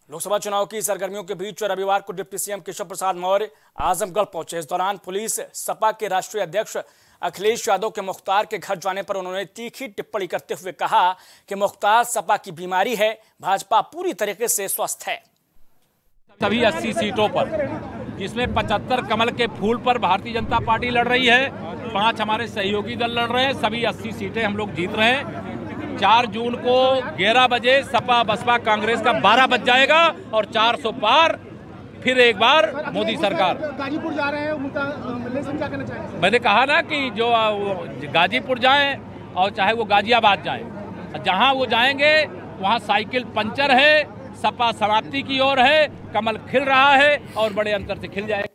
लोकसभा चुनाव की सरगर्मियों के बीच रविवार को डिप्टी सीएम केशव प्रसाद मौर्य आजमगढ़ पहुंचे। इस दौरान पुलिस सपा के राष्ट्रीय अध्यक्ष अखिलेश यादव के मुख्तार के घर जाने पर उन्होंने तीखी टिप्पणी करते हुए कहा कि मुख्तार सपा की बीमारी है, भाजपा पूरी तरीके से स्वस्थ है। सभी 80 सीटों पर, जिसमें 75 कमल के फूल पर भारतीय जनता पार्टी लड़ रही है, 5 हमारे सहयोगी दल लड़ रहे हैं, सभी 80 सीटें हम लोग जीत रहे हैं। 4 जून को 11 बजे सपा बसपा कांग्रेस का 12 बज जाएगा और 400 पार फिर एक बार मोदी सरकार। गाजीपुर जा रहे हैं, उनका रिलेशन क्या कहना चाहेंगे? मैंने कहा ना कि जो गाजीपुर जाएं और चाहे वो गाजियाबाद जाएं, जहां वो जाएंगे वहां साइकिल पंचर है, सपा समाप्ति की ओर है, कमल खिल रहा है और बड़े अंतर से खिल जाएगा।